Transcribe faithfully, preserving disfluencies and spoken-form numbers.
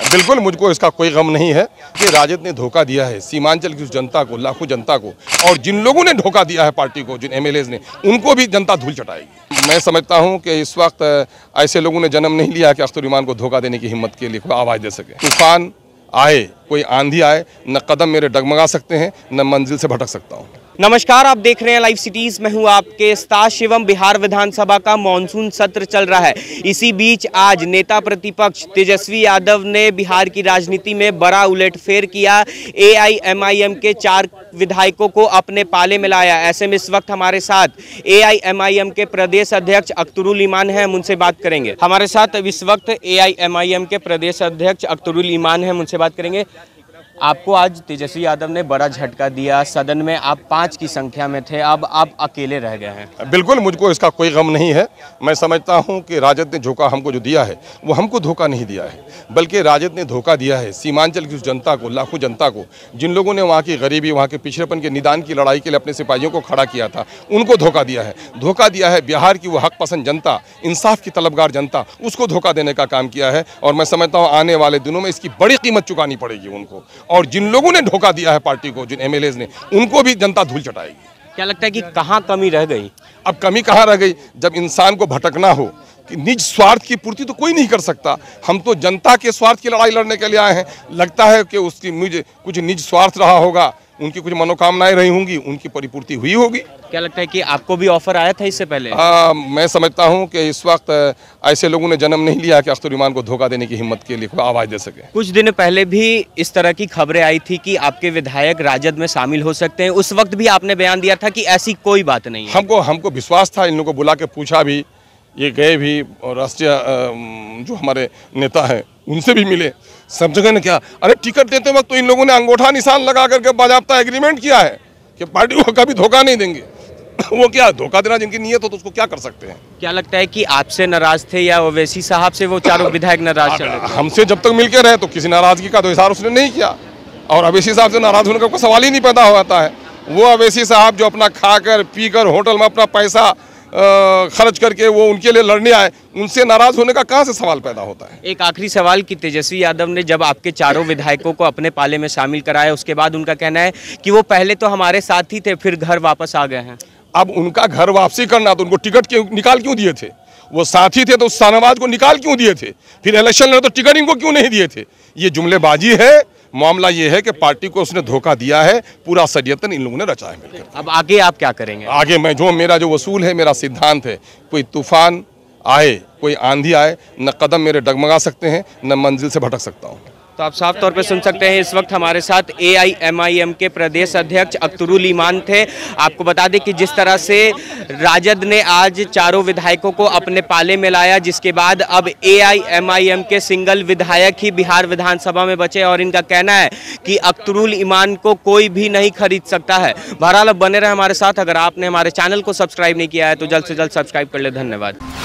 बिल्कुल मुझको इसका कोई गम नहीं है कि राजद ने धोखा दिया है सीमांचल की उस जनता को, लाखों जनता को, और जिन लोगों ने धोखा दिया है पार्टी को, जिन एमएलएज ने, उनको भी जनता धूल चटाएगी। मैं समझता हूं कि इस वक्त ऐसे लोगों ने जन्म नहीं लिया कि अख्तर ईमान को धोखा देने की हिम्मत के लिए कोई आवाज़ दे सके। तूफान आए, कोई आंधी आए, न कदम मेरे डगमगा सकते हैं, न मंजिल से भटक सकता हूँ। नमस्कार, आप देख रहे हैं लाइव सिटीज। मैं हूं आपके स्टार शिवम। बिहार विधानसभा का मॉनसून सत्र चल रहा है। इसी बीच आज नेता प्रतिपक्ष तेजस्वी यादव ने बिहार की राजनीति में बड़ा उलटफेर किया। एआईएमआईएम के चार विधायकों को अपने पाले में लाया। ऐसे में इस वक्त हमारे साथ एआईएमआईएम के प्रदेश अध्यक्ष अख्तरुल ईमान हैं, हम उनसे बात करेंगे। हमारे साथ इस वक्त एआईएमआईएम के प्रदेश अध्यक्ष अख्तरुल ईमान हैं, हम उनसे बात करेंगे। आपको आज तेजस्वी यादव ने बड़ा झटका दिया। सदन में आप पाँच की संख्या में थे, अब आप अकेले रह गए हैं। बिल्कुल मुझको इसका कोई गम नहीं है। मैं समझता हूं कि राजद ने धोखा हमको जो दिया है वो हमको धोखा नहीं दिया है, बल्कि राजद ने धोखा दिया है सीमांचल की उस जनता को, लाखों जनता को, जिन लोगों ने वहाँ की गरीबी, वहाँ के पिछड़ेपन के निदान की लड़ाई के लिए अपने सिपाहियों को खड़ा किया था, उनको धोखा दिया है। धोखा दिया है बिहार की वो हक पसंद जनता, इंसाफ की तलबगार जनता, उसको धोखा देने का काम किया है। और मैं समझता हूँ आने वाले दिनों में इसकी बड़ी कीमत चुकानी पड़ेगी उनको, और जिन लोगों ने धोखा दिया है पार्टी को, जिन एमएलएज ने, उनको भी जनता धूल चटाएगी। क्या लगता है कि कहाँ कमी रह गई? अब कमी कहाँ रह गई? जब इंसान को भटकना हो कि निज स्वार्थ की पूर्ति तो कोई नहीं कर सकता। हम तो जनता के स्वार्थ की लड़ाई लड़ने के लिए आए हैं। लगता है कि उसकी मुझे कुछ निज स्वार्थ रहा होगा, उनकी कुछ मनोकामनाएं रही होंगी, उनकी परिपूर्ति हुई होगी। क्या लगता है कि आपको भी ऑफर आया था इससे पहले? आ, मैं समझता हूं कि इस वक्त ऐसे लोगों ने जन्म नहीं लिया कि अख्तर ईमान को धोखा देने की हिम्मत के लिए कोई आवाज़ दे सके। कुछ दिन पहले भी इस तरह की खबरें आई थी कि आपके विधायक राजद में शामिल हो सकते हैं। उस वक्त भी आपने बयान दिया था कि ऐसी कोई बात नहीं है। हमको हमको विश्वास था। इन लोगों को बुला के पूछा भी, ये गए भी, और राष्ट्रीय जो हमारे नेता हैं उनसे भी मिले, सब जगह ने क्या, अरे टिकट देते वक्त तो इन लोगों ने अंगूठा निशान लगा करके बाजाबता एग्रीमेंट किया है कि पार्टी को कभी धोखा नहीं देंगे। वो क्या धोखा देना जिनकी नीयत हो तो उसको क्या कर सकते हैं? क्या लगता है कि आपसे नाराज थे या ओवैसी साहब से वो चारों विधायक नाराज चल रहे थे? हमसे जब तक मिलकर रहे तो किसी नाराजगी का तो इशारा उसने नहीं किया, और ओवैसी साहब से नाराज होने का कोई सवाल ही नहीं पैदा होता है। वो ओवैसी साहब जो अपना खाकर पीकर होटल में अपना पैसा खर्च करके वो उनके लिए लड़ने आए, उनसे नाराज होने का कहाँ से सवाल पैदा होता है? एक आखिरी सवाल कि तेजस्वी यादव ने जब आपके चारों विधायकों को अपने पाले में शामिल कराया, उसके बाद उनका कहना है कि वो पहले तो हमारे साथ ही थे, फिर घर वापस आ गए हैं। अब उनका घर वापसी करना तो उनको टिकट क्यों निकाल क्यों दिए थे? वो साथी थे तो उस शाहनवाज को निकाल क्यों दिए थे? फिर इलेक्शन लड़े तो टिकट इनको क्यों नहीं दिए थे? ये जुमलेबाजी है। मामला ये है कि पार्टी को उसने धोखा दिया है, पूरा षड्यंत्र इन लोगों ने रचा है मिलकर। अब आगे आप क्या करेंगे? आगे मैं जो मेरा जो वसूल है, मेरा सिद्धांत है, कोई तूफान आए, कोई आंधी आए, न कदम मेरे डगमगा सकते हैं, न मंजिल से भटक सकता हूँ। तो आप साफ तौर पे सुन सकते हैं, इस वक्त हमारे साथ एआईएमआईएम के प्रदेश अध्यक्ष अख्तरुल ईमान थे। आपको बता दें कि जिस तरह से राजद ने आज चारों विधायकों को अपने पाले में लाया, जिसके बाद अब एआईएमआईएम के सिंगल विधायक ही बिहार विधानसभा में बचे, और इनका कहना है कि अख्तरुल ईमान को कोई भी नहीं खरीद सकता है। बहरहाल अब बने रहे हमारे साथ। अगर आपने हमारे चैनल को सब्सक्राइब नहीं किया है तो जल्द से जल्द सब्सक्राइब कर ले। धन्यवाद।